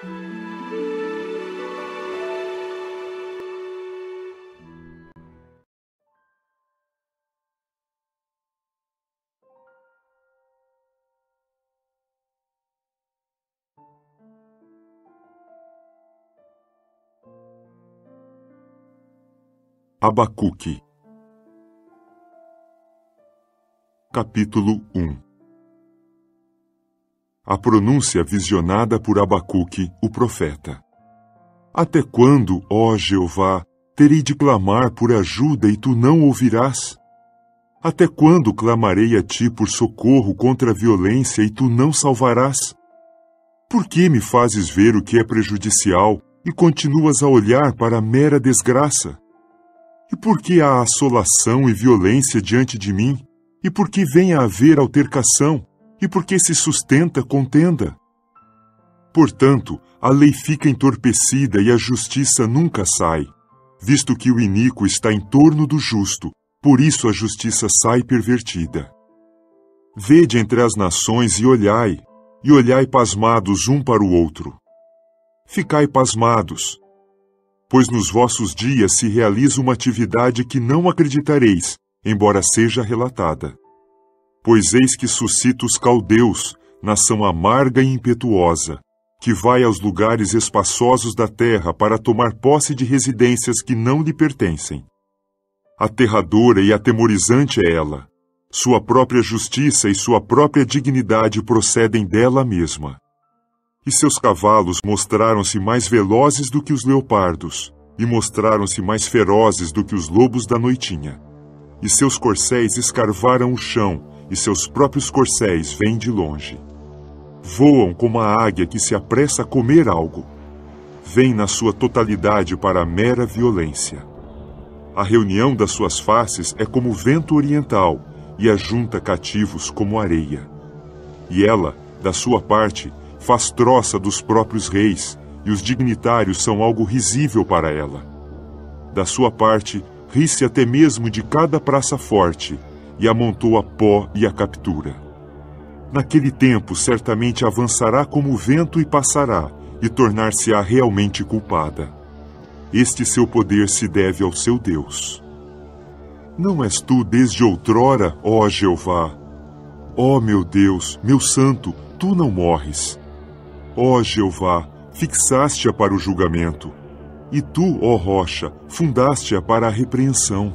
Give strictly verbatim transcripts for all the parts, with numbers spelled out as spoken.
Abacuque. Capítulo um. A pronúncia visionada por Abacuque, o profeta. Até quando, ó Jeová, terei de clamar por ajuda e tu não ouvirás? Até quando clamarei a ti por socorro contra a violência e tu não salvarás? Por que me fazes ver o que é prejudicial e continuas a olhar para a mera desgraça? E por que há assolação e violência diante de mim? E por que vem a haver altercação? E por que se sustenta contenda? Portanto, a lei fica entorpecida e a justiça nunca sai, visto que o iníquo está em torno do justo, por isso a justiça sai pervertida. Vede entre as nações e olhai, e olhai pasmados um para o outro. Ficai pasmados, pois nos vossos dias se realiza uma atividade que não acreditareis, embora seja relatada. Pois eis que suscita os caldeus, nação amarga e impetuosa, que vai aos lugares espaçosos da terra para tomar posse de residências que não lhe pertencem. Aterradora e atemorizante é ela. Sua própria justiça e sua própria dignidade procedem dela mesma. E seus cavalos mostraram-se mais velozes do que os leopardos, e mostraram-se mais ferozes do que os lobos da noitinha. E seus corcéis escarvaram o chão, e seus próprios corcéis vêm de longe. Voam como a águia que se apressa a comer algo. Vêm na sua totalidade para a mera violência. A reunião das suas faces é como o vento oriental, e ajunta cativos como areia. E ela, da sua parte, faz troça dos próprios reis, e os dignitários são algo risível para ela. Da sua parte, ri-se até mesmo de cada praça forte, e amontoa pó e a captura. Naquele tempo, certamente avançará como o vento e passará, e tornar-se-á realmente culpada. Este seu poder se deve ao seu Deus. Não és tu desde outrora, ó Jeová? Ó meu Deus, meu santo, tu não morres. Ó Jeová, fixaste-a para o julgamento, e tu, ó rocha, fundaste-a para a repreensão.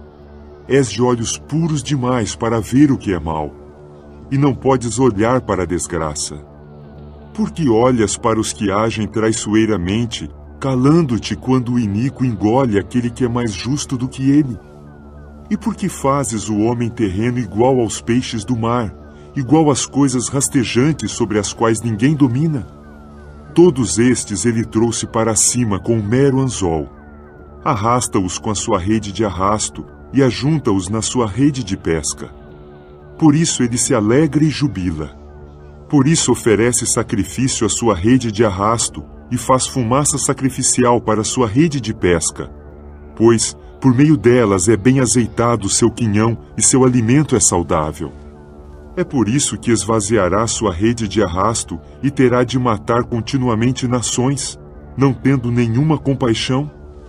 És de olhos puros demais para ver o que é mal, e não podes olhar para a desgraça. Por que olhas para os que agem traiçoeiramente, calando-te quando o iníquo engole aquele que é mais justo do que ele? E por que fazes o homem terreno igual aos peixes do mar, igual às coisas rastejantes sobre as quais ninguém domina? Todos estes ele trouxe para cima com um mero anzol. Arrasta-os com a sua rede de arrasto e ajunta-os na sua rede de pesca. Por isso ele se alegra e jubila. Por isso oferece sacrifício à sua rede de arrasto e faz fumaça sacrificial para a sua rede de pesca. Pois, por meio delas é bem azeitado o seu quinhão e seu alimento é saudável. É por isso que esvaziará sua rede de arrasto e terá de matar continuamente nações, não tendo nenhuma compaixão.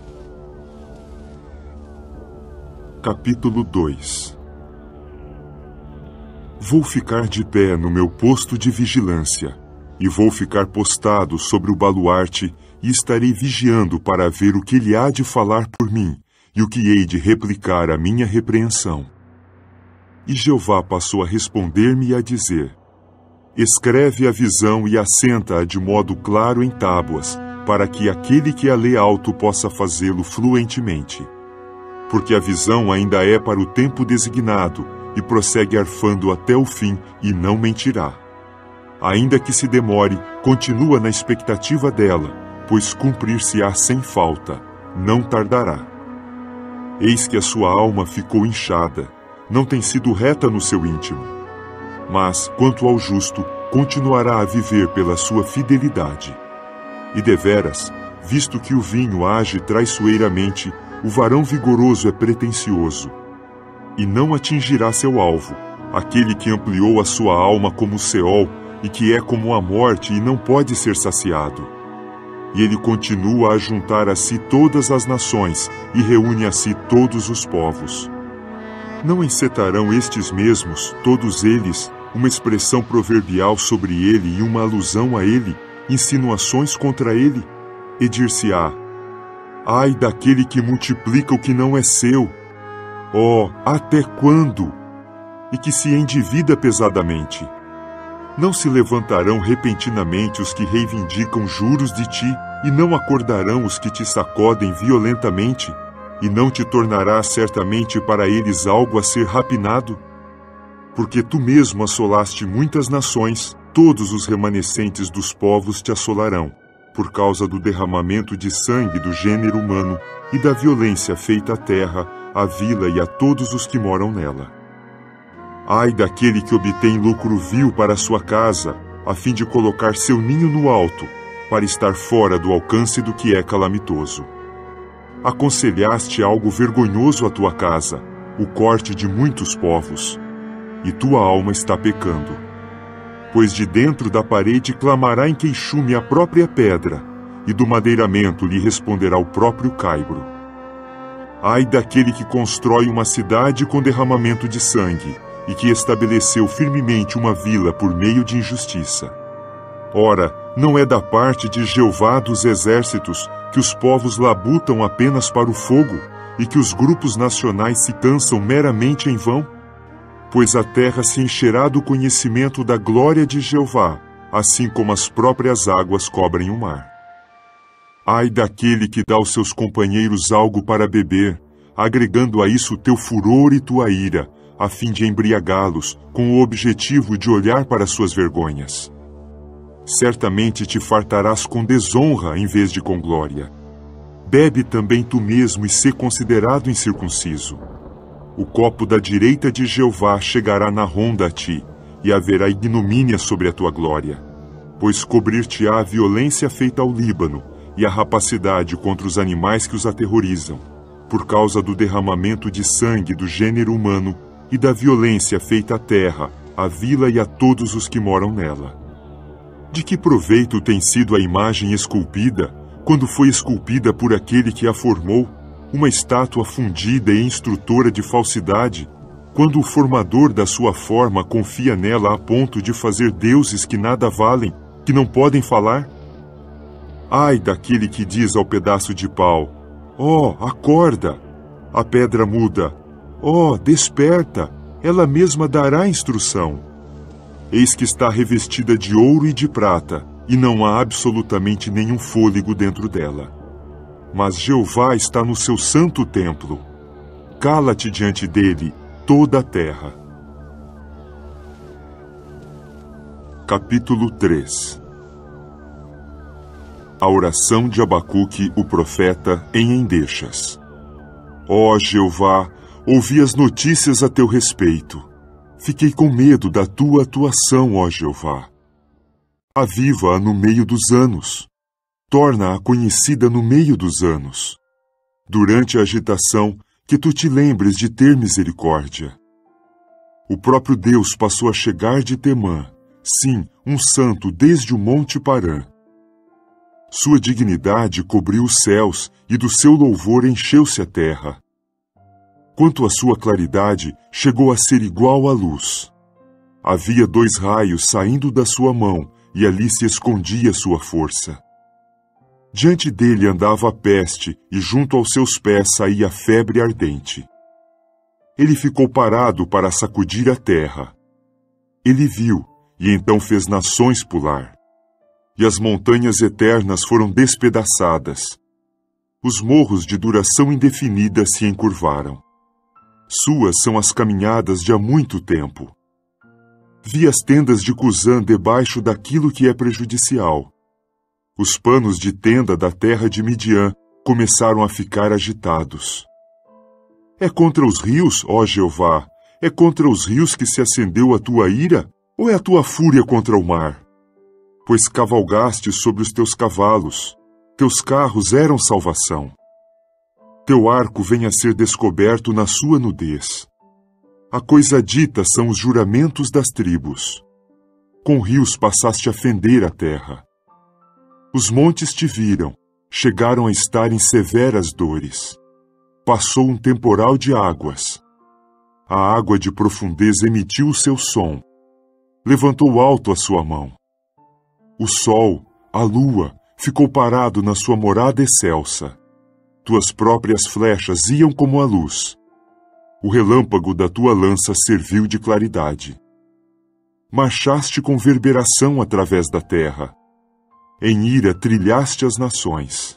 Capítulo dois. Vou ficar de pé no meu posto de vigilância, e vou ficar postado sobre o baluarte, e estarei vigiando para ver o que ele há de falar por mim, e o que hei de replicar à minha repreensão. E Jeová passou a responder-me e a dizer: Escreve a visão e assenta-a de modo claro em tábuas, para que aquele que a lê alto possa fazê-lo fluentemente. Porque a visão ainda é para o tempo designado, e prossegue arfando até o fim, e não mentirá. Ainda que se demore, continua na expectativa dela, pois cumprir-se-á sem falta, não tardará. Eis que a sua alma ficou inchada, não tem sido reta no seu íntimo. Mas, quanto ao justo, continuará a viver pela sua fidelidade. E deveras, visto que o vinho age traiçoeiramente, o varão vigoroso é pretensioso, e não atingirá seu alvo, aquele que ampliou a sua alma como o Seol, e que é como a morte e não pode ser saciado, e ele continua a juntar a si todas as nações e reúne a si todos os povos. Não encetarão estes mesmos, todos eles, uma expressão proverbial sobre ele e uma alusão a ele, insinuações contra ele? E dir-se-á: ai daquele que multiplica o que não é seu! Oh, até quando? E que se endivida pesadamente. Não se levantarão repentinamente os que reivindicam juros de ti, e não acordarão os que te sacodem violentamente, e não te tornarás certamente para eles algo a ser rapinado? Porque tu mesmo assolaste muitas nações, todos os remanescentes dos povos te assolarão, por causa do derramamento de sangue do gênero humano e da violência feita à terra, à vila e a todos os que moram nela. Ai daquele que obtém lucro vil para sua casa, a fim de colocar seu ninho no alto, para estar fora do alcance do que é calamitoso. Aconselhaste algo vergonhoso à tua casa, o corte de muitos povos, e tua alma está pecando. Pois de dentro da parede clamará em queixume a própria pedra, e do madeiramento lhe responderá o próprio caibro. Ai daquele que constrói uma cidade com derramamento de sangue, e que estabeleceu firmemente uma vila por meio de injustiça. Ora, não é da parte de Jeová dos exércitos que os povos labutam apenas para o fogo, e que os grupos nacionais se cansam meramente em vão? Pois a terra se encherá do conhecimento da glória de Jeová, assim como as próprias águas cobrem o mar. Ai daquele que dá aos seus companheiros algo para beber, agregando a isso teu furor e tua ira, a fim de embriagá-los, com o objetivo de olhar para suas vergonhas. Certamente te fartarás com desonra em vez de com glória. Bebe também tu mesmo e sê considerado incircunciso. O copo da direita de Jeová chegará na ronda a ti, e haverá ignomínia sobre a tua glória. Pois cobrir-te-á a violência feita ao Líbano, e a rapacidade contra os animais que os aterrorizam, por causa do derramamento de sangue do gênero humano e da violência feita à terra, à vila e a todos os que moram nela. De que proveito tem sido a imagem esculpida, quando foi esculpida por aquele que a formou, uma estátua fundida e instrutora de falsidade, quando o formador da sua forma confia nela a ponto de fazer deuses que nada valem, que não podem falar? Ai daquele que diz ao pedaço de pau: ó, oh, acorda! A pedra muda: ó, oh, desperta! Ela mesma dará instrução. Eis que está revestida de ouro e de prata, e não há absolutamente nenhum fôlego dentro dela. Mas Jeová está no seu santo templo. Cala-te diante dele, toda a terra. Capítulo três. A oração de Abacuque, o profeta, em Endechas. Ó Jeová, ouvi as notícias a teu respeito. Fiquei com medo da tua atuação, ó Jeová. Aviva-a no meio dos anos. Torna-a conhecida no meio dos anos. Durante a agitação, que tu te lembres de ter misericórdia. O próprio Deus passou a chegar de Temã, sim, um santo desde o monte Parã. Sua dignidade cobriu os céus, e do seu louvor encheu-se a terra. Quanto à sua claridade, chegou a ser igual à luz. Havia dois raios saindo da sua mão, e ali se escondia sua força. Diante dele andava a peste, e junto aos seus pés saía a febre ardente. Ele ficou parado para sacudir a terra. Ele viu, e então fez nações pular. E as montanhas eternas foram despedaçadas. Os morros de duração indefinida se encurvaram. Suas são as caminhadas de há muito tempo. Vi as tendas de Cusã debaixo daquilo que é prejudicial. Os panos de tenda da terra de Midian começaram a ficar agitados. É contra os rios, ó Jeová, é contra os rios que se acendeu a tua ira, ou é a tua fúria contra o mar? Pois cavalgaste sobre os teus cavalos, teus carros eram salvação. Teu arco vem a ser descoberto na sua nudez. A coisa dita são os juramentos das tribos. Com rios passaste a fender a terra. Os montes te viram, chegaram a estar em severas dores. Passou um temporal de águas. A água de profundeza emitiu o seu som. Levantou alto a sua mão. O sol, a lua, ficou parado na sua morada excelsa. Tuas próprias flechas iam como a luz. O relâmpago da tua lança serviu de claridade. Marchaste com verberação através da terra. Em ira trilhaste as nações.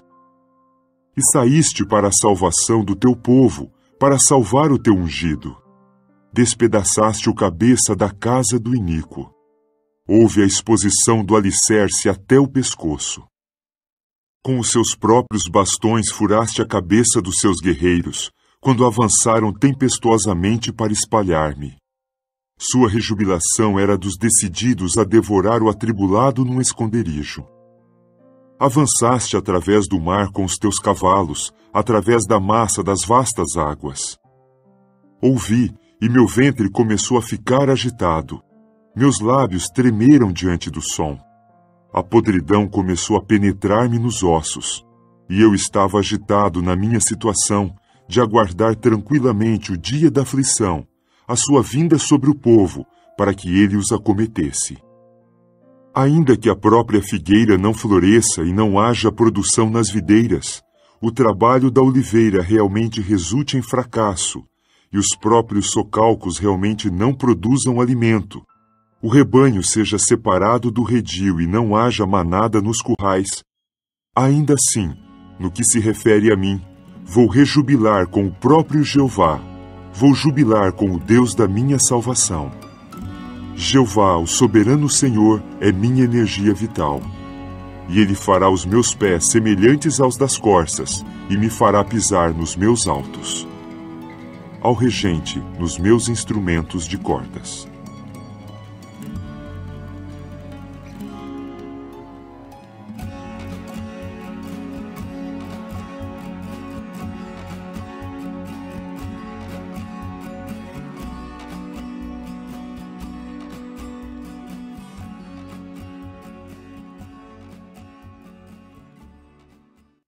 E saíste para a salvação do teu povo, para salvar o teu ungido. Despedaçaste o cabeça da casa do iníquo. Houve a exposição do alicerce até o pescoço. Com os seus próprios bastões furaste a cabeça dos seus guerreiros, quando avançaram tempestuosamente para espalhar-me. Sua rejubilação era dos decididos a devorar o atribulado num esconderijo. Avançaste através do mar com os teus cavalos, através da massa das vastas águas. Ouvi, e meu ventre começou a ficar agitado. Meus lábios tremeram diante do som. A podridão começou a penetrar-me nos ossos, e eu estava agitado na minha situação de aguardar tranquilamente o dia da aflição, a sua vinda sobre o povo, para que ele os acometesse. Ainda que a própria figueira não floresça e não haja produção nas videiras, o trabalho da oliveira realmente resulte em fracasso, e os próprios socalcos realmente não produzam alimento, o rebanho seja separado do redil e não haja manada nos currais, ainda assim, no que se refere a mim, vou rejubilar com o próprio Jeová, vou jubilar com o Deus da minha salvação. Jeová, o soberano Senhor, é minha energia vital. E Ele fará os meus pés semelhantes aos das corças, e me fará pisar nos meus altos. Ao regente, nos meus instrumentos de cordas.